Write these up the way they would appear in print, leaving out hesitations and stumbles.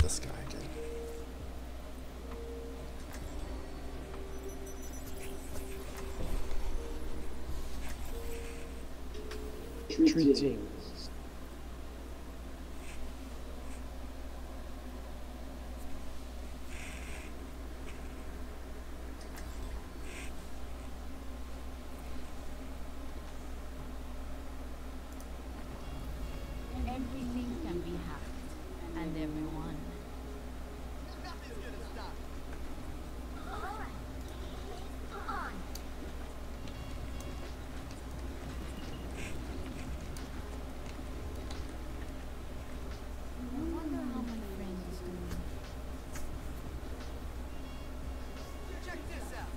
this guy again. Treating. Everything can be hacked, and everyone. I wonder how my friend is doing. Check this out.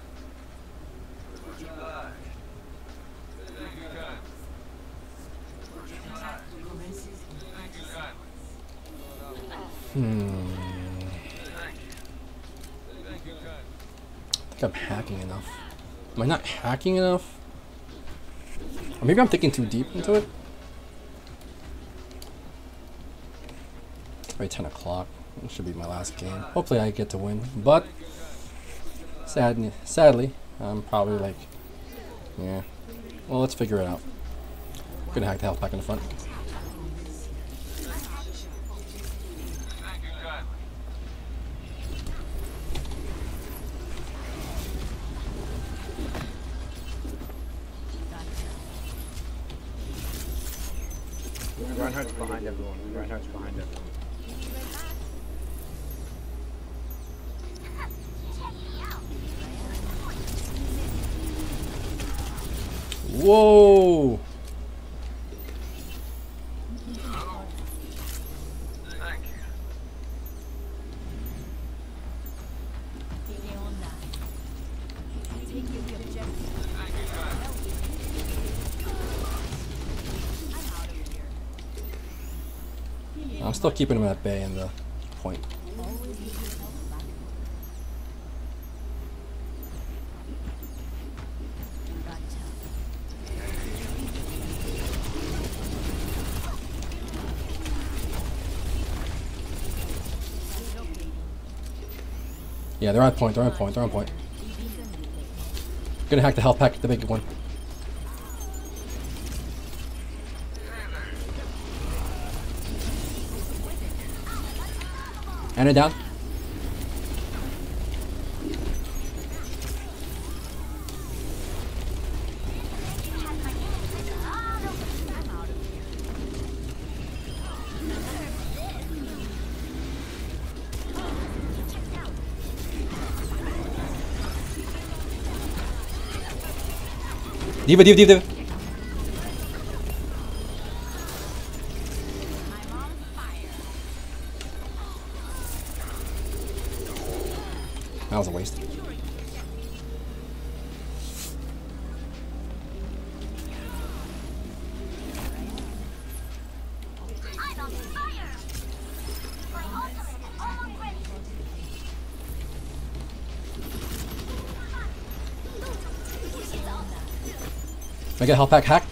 I think I'm hacking enough. Am I not hacking enough? Or maybe I'm thinking too deep into it? Alright, 10 o'clock. It should be my last game. Hopefully I get to win. But, sadly, I'm probably like, yeah. Well, let's figure it out. I'm gonna hack the health pack in the front. Reinhardt's behind everyone. Reinhardt's behind everyone. Whoa! I'm still keeping him at bay in the point. Yeah, they're on point, they're on point, they're on point. Gonna hack the health pack, the big one. And it down. Diva, diva, diva, diva. That was a waste. Can I get a health pack hack?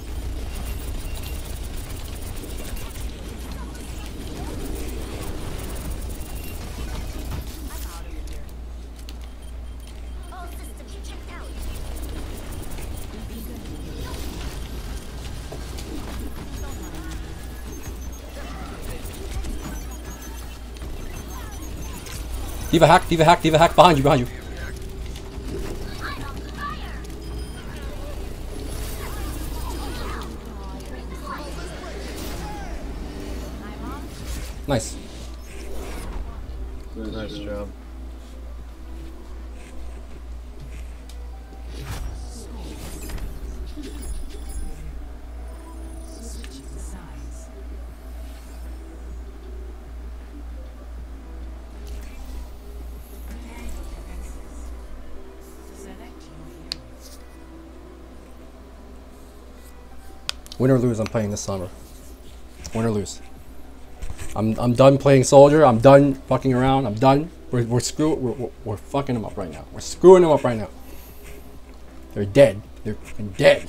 Diva hack, diva hack, diva hack, behind you, behind you. Nice. Nice job. Win or lose, I'm playing this summer. Win or lose. I'm done playing soldier. I'm done fucking around. I'm done. We're fucking them up right now. We're screwing them up right now. They're dead. They're fucking dead.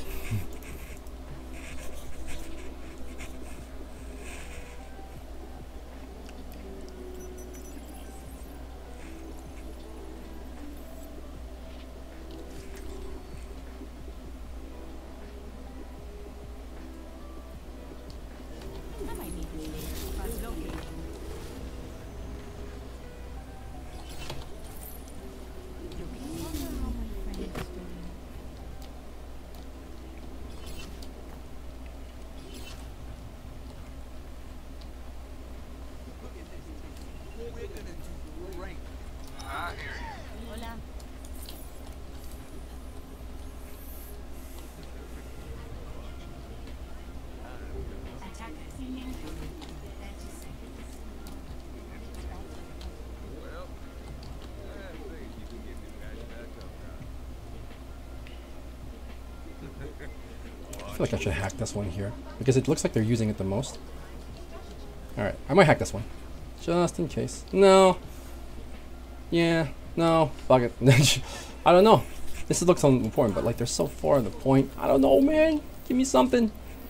feel like I should hack this one here because it looks like they're using it the most. Alright, I might hack this one. Just in case. No. Yeah, no. Fuck it. I don't know. This looks important, but like they're so far on the point. I don't know, man. Give me something.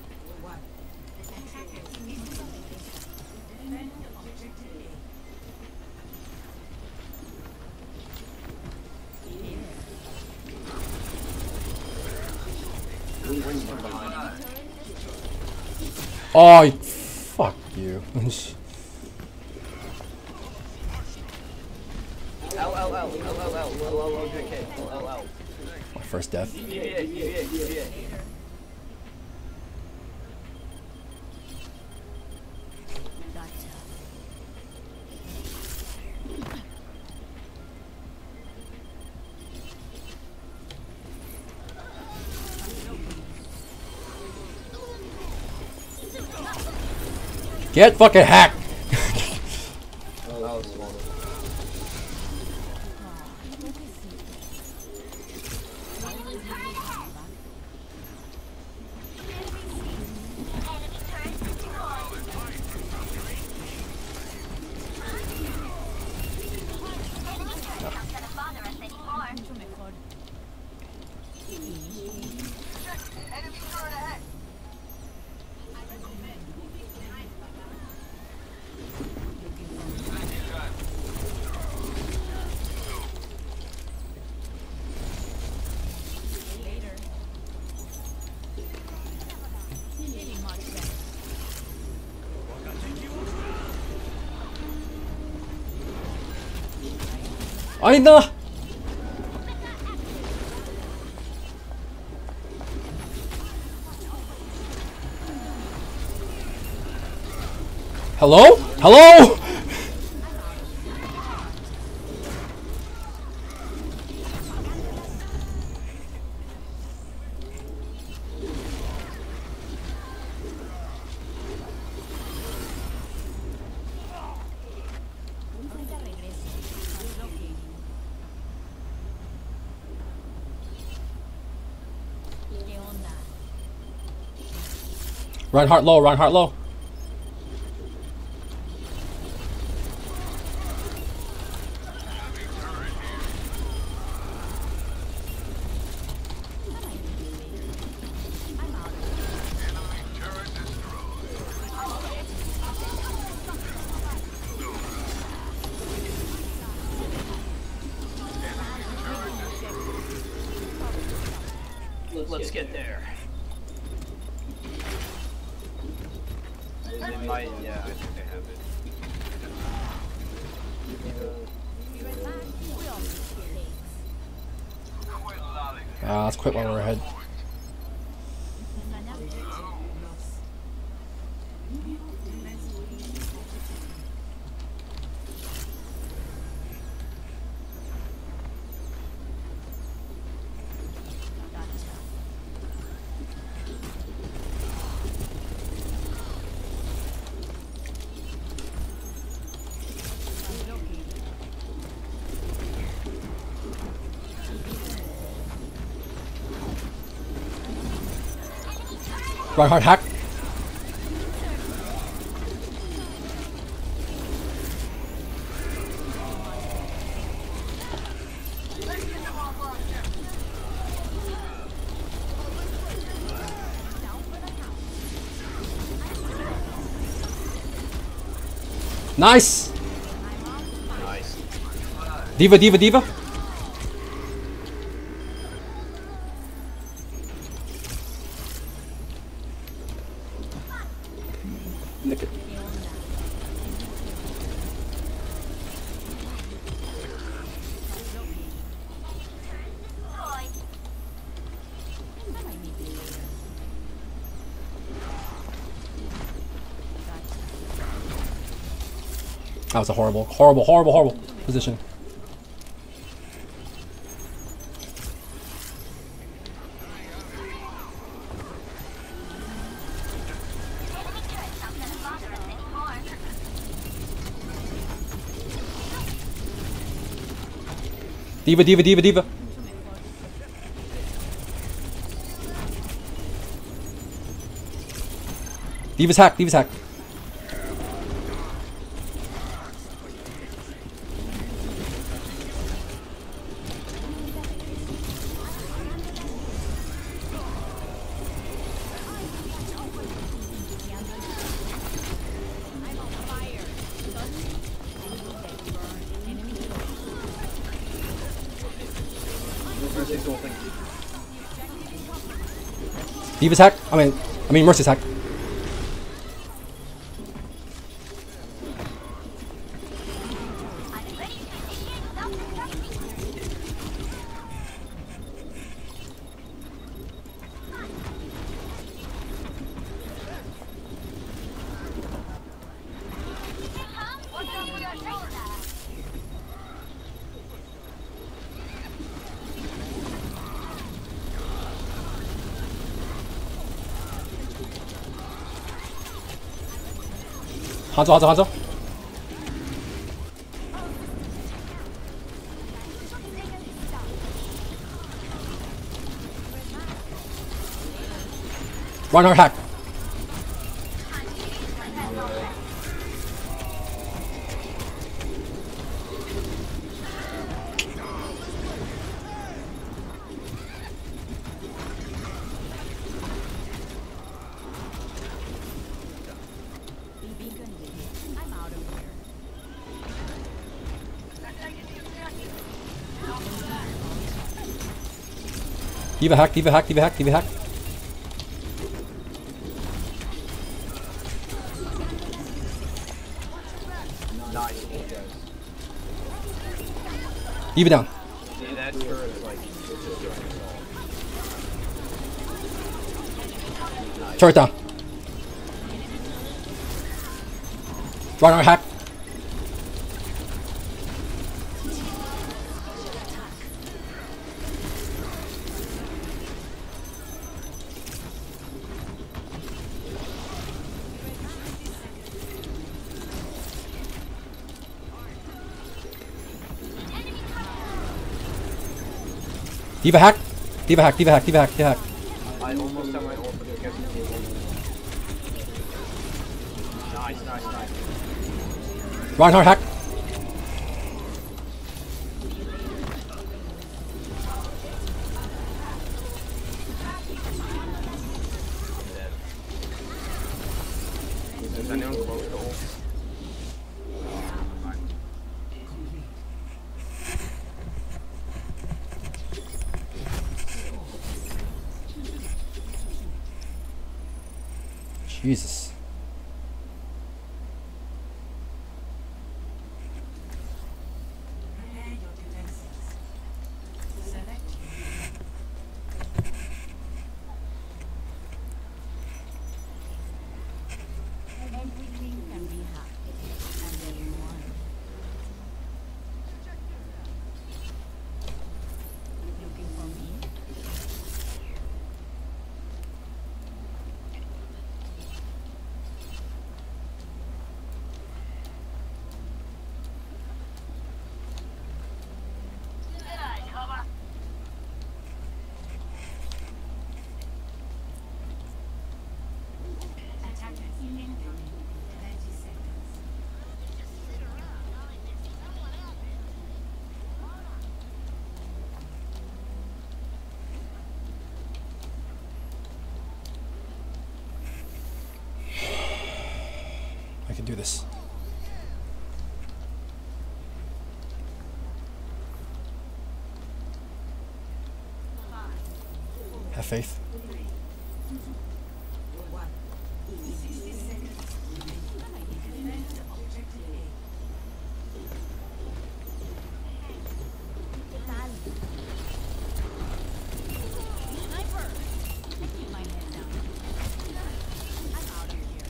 Oh, fuck you. My first death. Get fucking hacked! 아니다. Hello? Hello? Reinhardt low, Reinhardt low. Let's get there. They might, yeah, I think they have it. Let's quit while we're ahead. Reinhardt hack. Nice. Nice. Diva, diva, diva. Nick it. That was a horrible, horrible, horrible, horrible position. Diva, diva, diva, diva. D.Va's hack. D.Va's hack. D.Va's hack. I mean Mercy's hack. Hanzo. Reinhardt hack. D.Va hack. Nice. D.Va down. See, that turret is like, it's just doing it all. Turret down. Reinhardt hack. D.Va hack. I almost have my ult, but it gets me. Nice. Reinhardt hack. Is anyone close to ult? Jesus. Everything can be hacked, and then one. Looking for me? I can do this. Have faith. Sniper! Keep my head down. I'm out of here.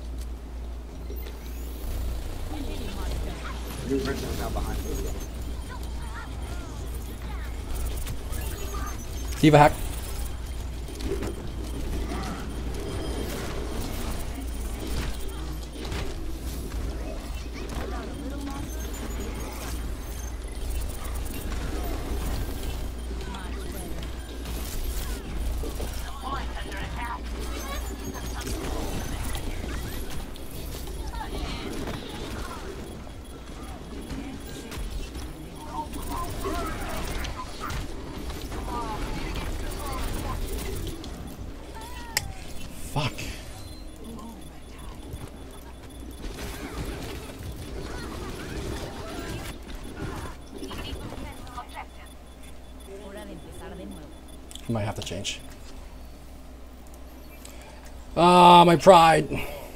New Vincent is now behind me. D.Va hack. Fuck. Hora de empezar de nuevo. Might have to change. Ah, my pride.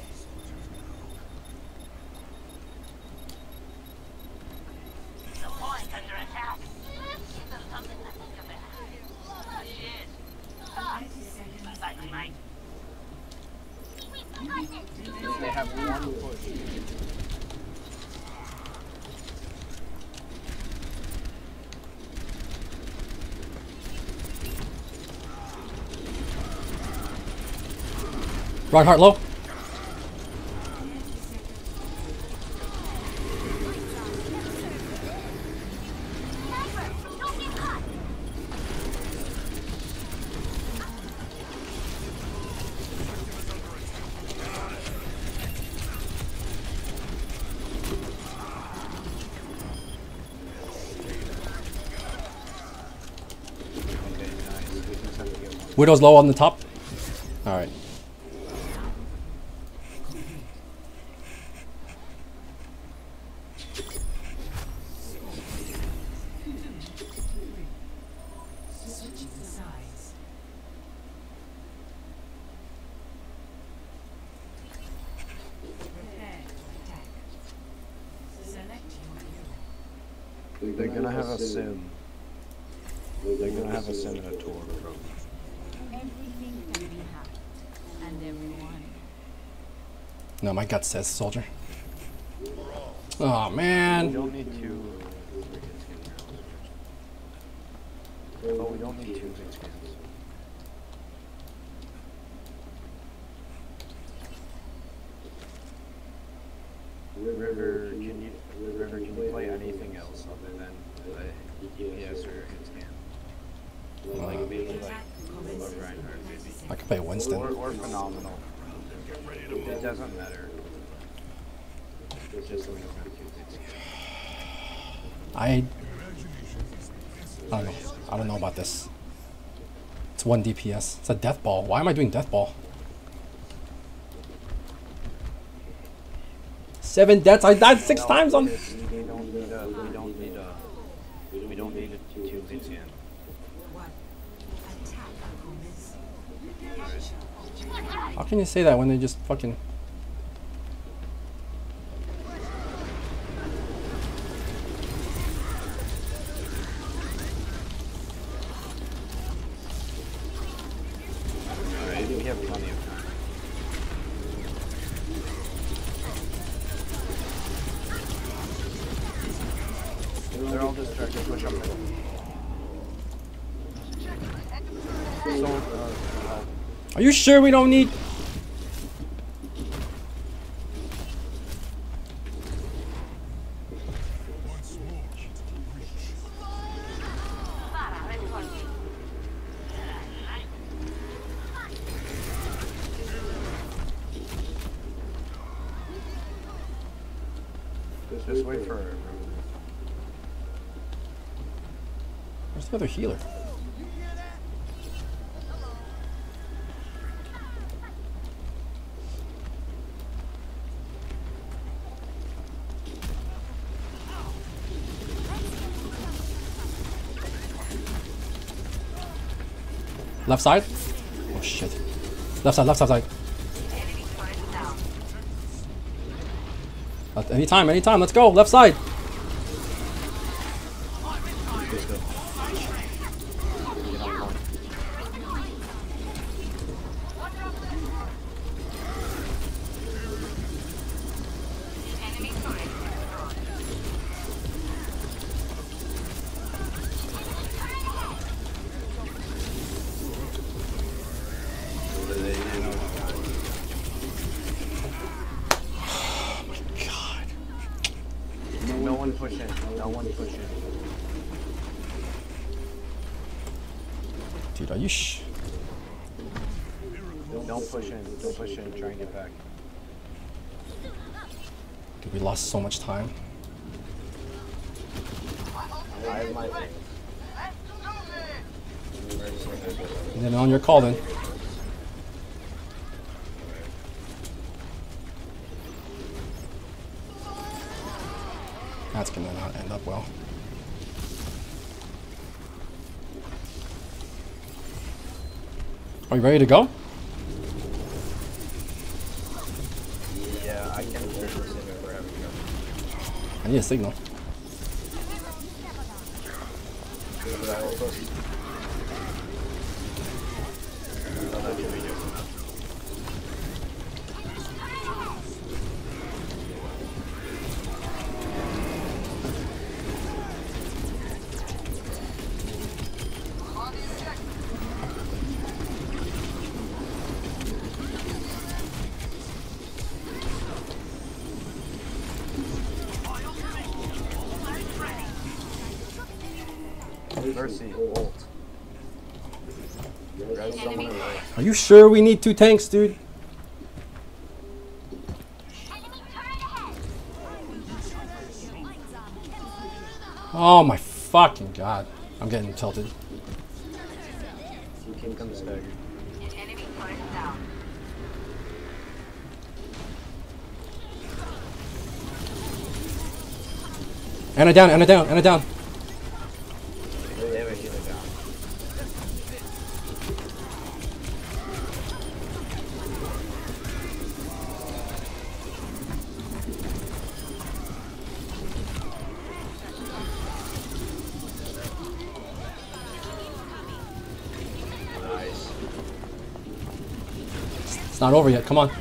They have one push. Reinhardt low. Widow's low on the top. All right. They're gonna have a sim. They're gonna have a sim and a tour. Everything can be hacked. And everyone. No, my gut says soldier. Oh man. We don't need two. Oh, we don't need two big skins. River, can you play anything else other than DPS or hit scan? Like maybe like a Reinhardt, maybe. I could play Winston. Or phenomenal. It doesn't matter. It's just like a two big skins. I don't know. I don't know about this. It's 1 DPS. It's a death ball. Why am I doing death ball? 7 deaths. I died 6 times on. We don't need a two big scan. How can you say that when they just fucking? Alright, we have plenty of time. They're all distracted. Push up middle. Are you sure we don't need? Just wait for her. Where's the other healer? Left side? Oh shit. Left side, left side, side. Anytime, anytime, let's go, left side. No one push in. No one push in. Dude, are you Don't push in. Don't push in. Try and get back. Dude, we lost so much time. I have my thing. And then on your call then. That's gonna not end up well. Are you ready to go? Yeah, I can hold this in forever. I need a signal. Should I hold this? Oh, that should be good. Mercy, ult. Grab someone away. Are you sure we need 2 tanks, dude? Oh my fucking god. I'm getting tilted. King comes staggered. Anna down, Anna down, Anna down. They have a healer down. Nice. It's not over yet, come on.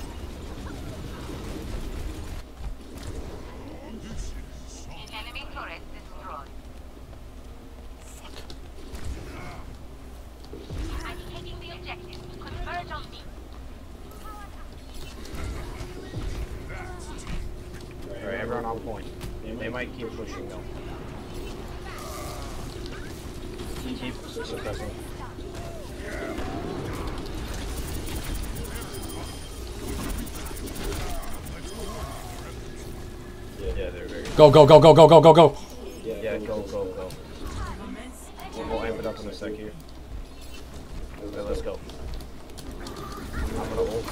Enemy turret destroyed. I'm taking the objective. Converge on me. Alright, everyone on point. They might keep pushing though. Keep suppressing. Yeah, they're very. Go, go, go, go, go, go, go, go. Yeah, go, go, go. We'll amp it up in a sec here. Okay, let's go. I'm gonna ult.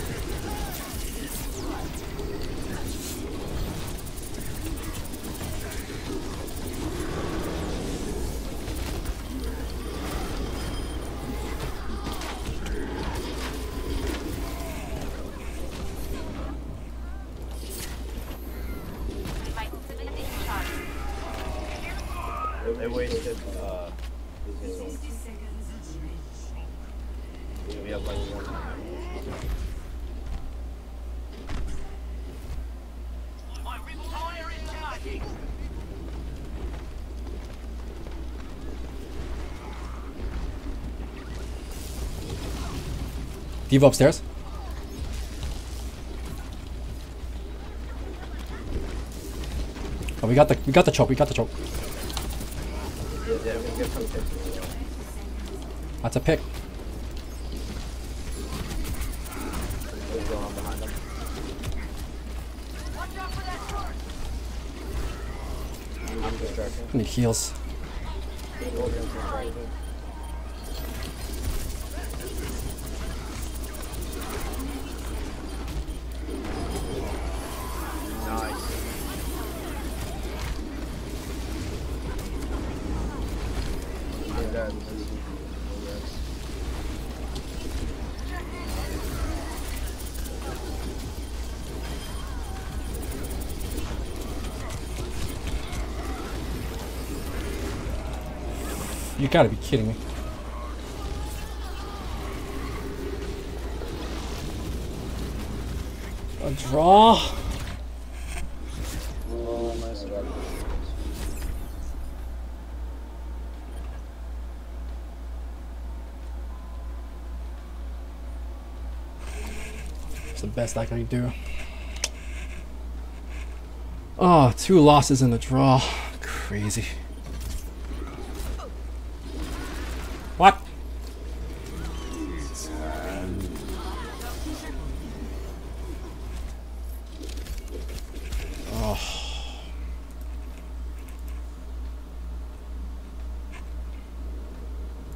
My civilian is charged. They wasted, his own. We have like 1 time. My fire is charging. Diva upstairs. Oh, we got the choke, we got the choke. Yeah, we get some tips. That's a pick. Let's go on behind them. Watch out for that sword. I'm distracting. I need heals. Golden's distracting. Nice. I'm dead. You gotta be kidding me. A draw? Oh, nice. It's the best I can do. Oh, 2 losses in a draw. Crazy. What? Oh.